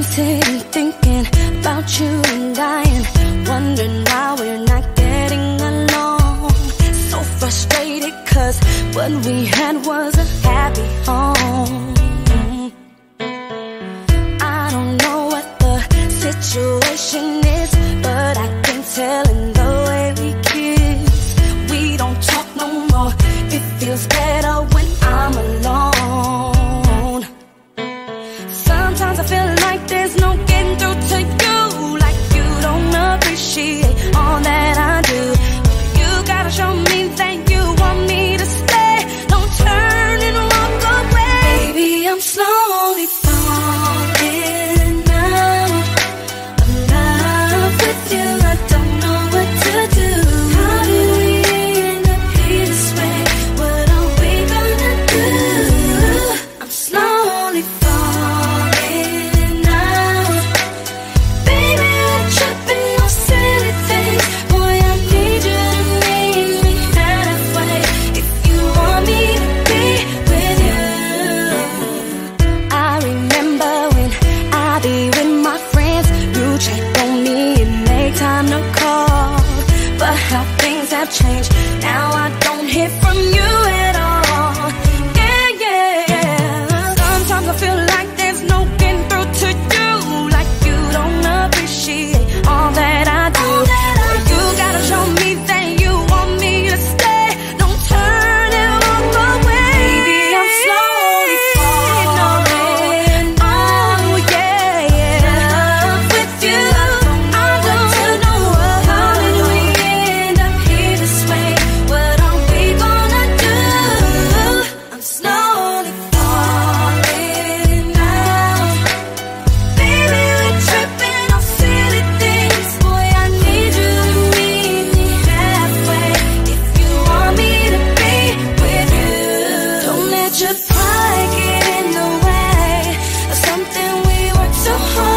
sitting thinking about you and dying, wondering why we're not getting along. So frustrated, cause what we had was a happy home. I don't know what the situation is, but I can tell in the way we kiss. We don't talk no more, it feels better when I'm alone. Sometimes I feel like there's no getting through to you, like you don't appreciate all that I do. You gotta show me that you want me to stay. Don't turn and walk away. Baby, I'm slowly falling out of love with you. I don't know what to do. How did we end up here this way? What are we gonna do? I'm slowly falling out. Baby, I'm tripping on silly things. Boy, I need you to meet me halfway. If you want me to be with you. I remember when I'd be with my friends, you check on me and make time to call. But how things have changed, now I don't hear from you at all. Yeah, yeah. Sometimes I feel like there's no getting through to you, like you don't appreciate all that I do. You gotta show me that you want me to stay. Don't turn and walk away. Baby, I'm slowly falling. Oh yeah, yeah. Love with you. I don't know how did we end up here this way. What are we gonna do? I'm slowly falling out. Baby, we're tripping on silly things. Boy, I need you to meet me halfway. If you want me to be with you. Don't let your pride get in the way of something we worked so hard